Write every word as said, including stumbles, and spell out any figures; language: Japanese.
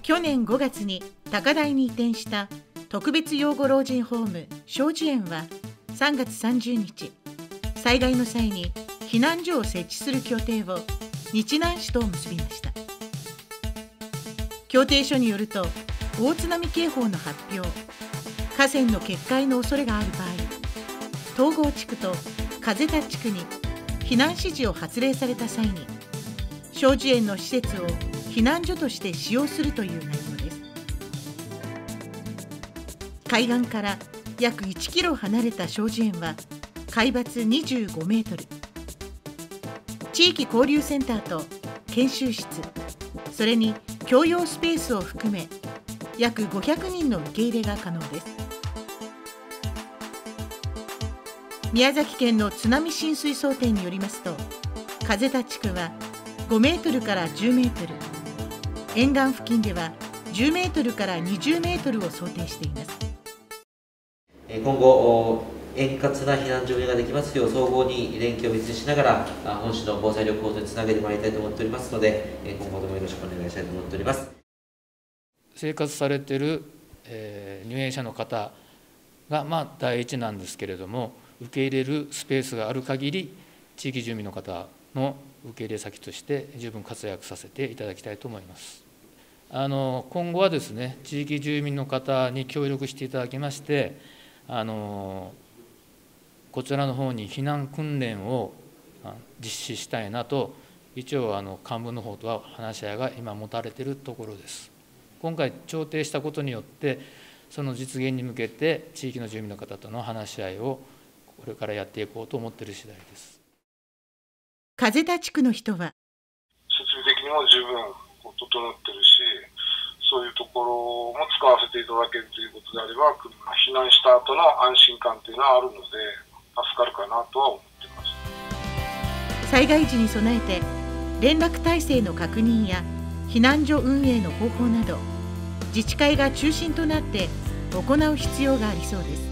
去年ごがつに高台に移転した特別養護老人ホーム正寿園はさんがつさんじゅうにち、災害の際に避難所を設置する協定を日南市と結びました。協定書によると、大津波警報の発表、河川の決壊の恐れがある場合、東郷地区と風田地区に避難指示を発令された際に、正寿園の施設を避難所として使用するという内容です。海岸から約いちキロ離れた正寿園は海抜にじゅうごメートル、地域交流センターと研修室、それに共用スペースを含め約ごひゃくにんの受け入れが可能です。宮崎県の津波浸水想定によりますと、風田地区はごメートルからじゅうメートル、沿岸付近ではじゅうメートルからにじゅうメートルを想定しています。 今後、円滑な避難準備ができますよう、総合に連携を密にしながら、本市の防災力向上につなげてまいりたいと思っておりますので、今後ともよろしくお願いしたいと思っております。 生活されている、えー、入園者の方が、まあ、第一なんですけれども、受け入れるスペースがある限り、地域住民の方の受け入れ先として十分活躍させていただきたいと思います。あの今後はですね、地域住民の方に協力していただきまして、あのこちらの方に避難訓練を実施したいなと、一応あの幹部の方とは話し合いが今持たれているところです。今回調停したことによって、その実現に向けて地域の住民の方との話し合いをこれからやっていこうと思っている次第です。 風田地区の人は、 設備的にも十分整ってるし、そういうところも使わせていただけるということであれば、避難した後の安心感というのはあるので、助かるかなとは思っています。 災害時に備えて連絡体制の確認や避難所運営の方法など、自治会が中心となって行う必要がありそうです。